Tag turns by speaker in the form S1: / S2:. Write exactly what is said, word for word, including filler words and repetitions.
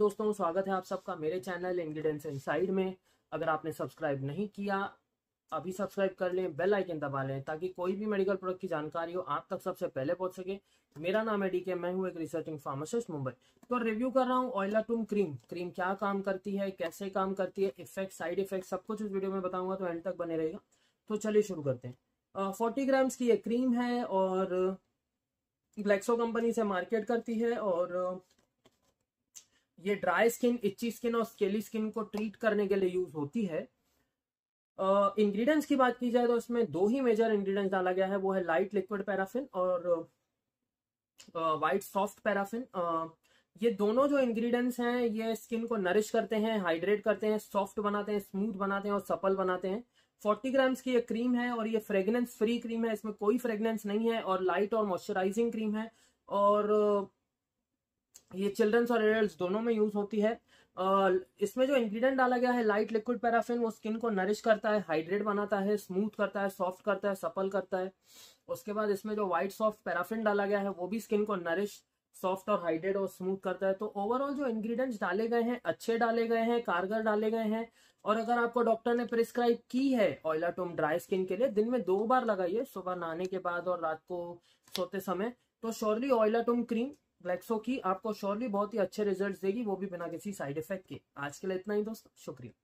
S1: दोस्तों, स्वागत है आप सबका मेरे चैनल इंग्रेडिएंट्स इनसाइड में। अगर आपने सब्सक्राइब नहीं किया अभी सब्सक्राइब कर लें, बेल आइकन दबा लें ताकि कोई भी मेडिकल प्रोडक्ट की जानकारी हो आप तक सबसे पहले पहुंच सके। मेरा नाम है डीके, मैं हूं एक रिसर्चिंग फार्मासिस्ट मुंबई। तो रिव्यू कर रहा हूं ऑयलाटूम क्रीम। क्रीम क्या काम करती है, कैसे काम करती है, इफेक्ट, साइड इफेक्ट सब कुछ इस वीडियो में बताऊंगा, तो एंड तक बने रहेगा। तो चलिए शुरू करते हैं। फोर्टी ग्राम्स की ये क्रीम है और ग्लेक्सो कंपनी से मार्केट करती है और ये ड्राई स्किन, इच्ची स्किन और स्केली स्किन को ट्रीट करने के लिए यूज होती है। इंग्रेडिएंट्स uh, की बात की जाए तो इसमें दो ही मेजर इंग्रेडिएंट्स डाला गया है, वो है लाइट लिक्विड पैराफिन और वाइट सॉफ्ट पैराफिन। ये दोनों जो इंग्रेडिएंट्स हैं ये स्किन को नरिश करते हैं, हाइड्रेट करते हैं, सॉफ्ट बनाते हैं, स्मूथ बनाते हैं और सपल बनाते हैं। फोर्टी ग्राम्स की ये क्रीम है और ये फ्रेग्रेंस फ्री क्रीम है, इसमें कोई फ्रेग्रेंस नहीं है और लाइट और मॉइस्चराइजिंग क्रीम है और ये चिल्ड्रंस और एडल्ट्स दोनों में यूज होती है। uh, इसमें जो इंग्रेडिएंट डाला गया है लाइट लिक्विड पैराफिन, वो स्किन को नरिश करता है, हाइड्रेट बनाता है, स्मूथ करता है, सॉफ्ट करता है, सपल करता है। उसके बाद इसमें जो व्हाइट सॉफ्ट पैराफिन डाला गया है वो भी स्किन को नरिश, सॉफ्ट और हाइड्रेट और स्मूथ करता है। तो ओवरऑल जो इंग्रेडिएंट्स डाले गए हैं अच्छे डाले गए हैं, कारगर डाले गए हैं। और अगर आपको डॉक्टर ने प्रिस्क्राइब की है ऑयलाटूम ड्राई स्किन के लिए, दिन में दो बार लगाइए, सुबह नहाने के बाद और रात को सोते समय, तो श्योरली ऑयलाटूम क्रीम ग्लेक्सो की आपको श्योरली बहुत ही अच्छे रिजल्ट्स देगी, वो भी बिना किसी साइड इफेक्ट के। आज के लिए इतना ही दोस्तों, शुक्रिया।